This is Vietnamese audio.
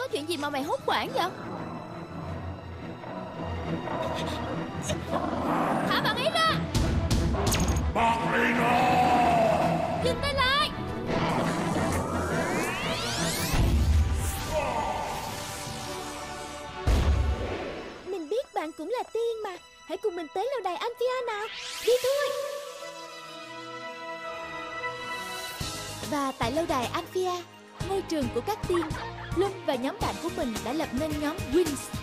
có chuyện gì mà mày hốt hoảng vậy? Thả bạn ấy ra! Bạn ấy ra! Dừng tay lại! Mình biết bạn cũng là tiên mà. Hãy cùng mình tới lâu đài Amphia nào. Đi thôi. Và tại lâu đài Amphia, ngôi trường của các tiên, Luân và nhóm bạn của mình đã lập nên nhóm Wings.